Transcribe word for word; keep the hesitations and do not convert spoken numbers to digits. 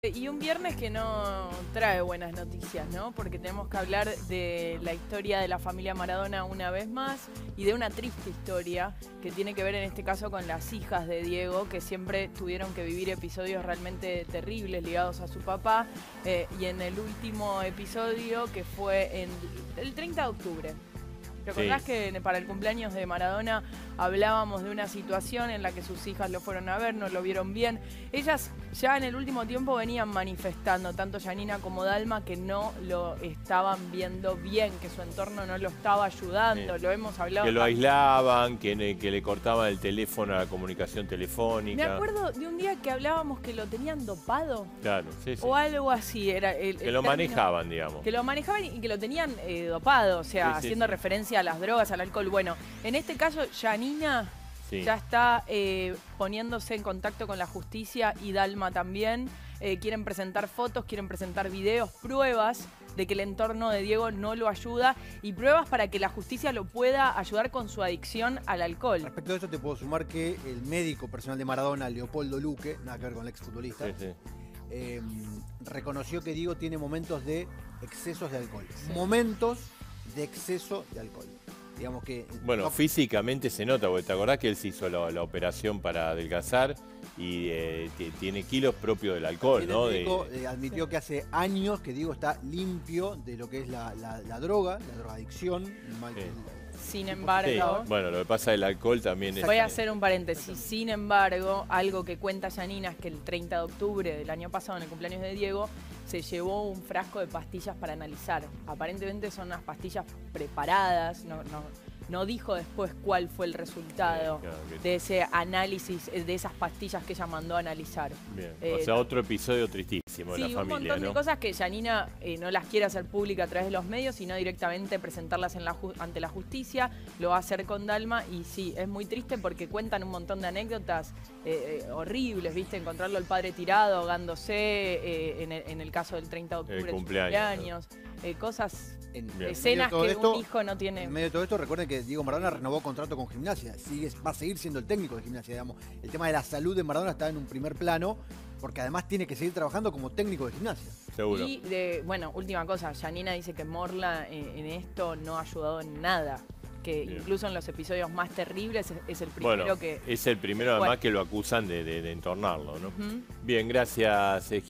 Y un viernes que no trae buenas noticias, ¿no? Porque tenemos que hablar de la historia de la familia Maradona una vez más y de una triste historia que tiene que ver en este caso con las hijas de Diego, que siempre tuvieron que vivir episodios realmente terribles ligados a su papá. Eh, y en el último episodio, que fue en el treinta de octubre. ¿Te acordás sí. que para el cumpleaños de Maradona hablábamos de una situación en la que sus hijas lo fueron a ver, no lo vieron bien? Ellas ya en el último tiempo venían manifestando, tanto Yanina como Dalma, que no lo estaban viendo bien, que su entorno no lo estaba ayudando, sí. lo hemos hablado. Que lo aislaban, que, ne, que le cortaban el teléfono a la comunicación telefónica. Me acuerdo de un día que hablábamos que lo tenían dopado. Claro, sí, sí. O algo así. Era el, que el lo término, manejaban, digamos. Que lo manejaban y que lo tenían eh, dopado, o sea, sí, sí, haciendo sí. referencia a las drogas, al alcohol. Bueno, en este caso, Yanina sí. ya está eh, poniéndose en contacto con la justicia y Dalma también. Eh, quieren presentar fotos, quieren presentar videos, pruebas de que el entorno de Diego no lo ayuda y pruebas para que la justicia lo pueda ayudar con su adicción al alcohol. Respecto a esto te puedo sumar que el médico personal de Maradona, Leopoldo Luque, nada que ver con el exfutbolista, sí, sí. eh, reconoció que Diego tiene momentos de excesos de alcohol. Sí. Momentos de exceso de alcohol. Digamos que, bueno, no, físicamente se nota, porque te acordás que él se hizo la, la operación para adelgazar y eh, tiene kilos propios del alcohol, el ¿no? médico de... eh, admitió sí. que hace años que Diego está limpio de lo que es la, la, la droga, la drogadicción. Sí. Sin embargo... Sí. Bueno, lo que pasa del alcohol también es... Voy a hacer un paréntesis. Sin embargo, algo que cuenta Yanina es que el treinta de octubre del año pasado, en el cumpleaños de Diego, se llevó un frasco de pastillas para analizar. Aparentemente son unas pastillas preparadas, no, no, no dijo después cuál fue el resultado sí, claro, de ese análisis, de esas pastillas que ella mandó a analizar. Bien. Eh, o sea, otro episodio tristísimo sí, de la familia, un montón ¿no? de cosas que Yanina eh, no las quiere hacer pública a través de los medios, sino directamente presentarlas en la ante la justicia. Lo va a hacer con Dalma y sí, es muy triste porque cuentan un montón de anécdotas eh, eh, horribles, ¿viste? Encontrarlo al padre tirado, ahogándose, eh, en, el, en el caso del treinta de octubre, el cumpleaños, cumpleaños eh, cosas, en, escenas que esto, un hijo no tiene. En medio de todo esto, recuerden que Diego Maradona renovó contrato con Gimnasia, sigue, va a seguir siendo el técnico de Gimnasia, digamos. El tema de la salud de Maradona está en un primer plano, porque además tiene que seguir trabajando como técnico de Gimnasia. Seguro. Y, de, bueno, última cosa, Yanina dice que Morla eh, en esto no ha ayudado en nada. Que bien. Incluso en los episodios más terribles es, es el primero bueno, que... es el primero además bueno. que lo acusan de, de, de entornarlo, ¿no? Uh-huh. Bien, gracias.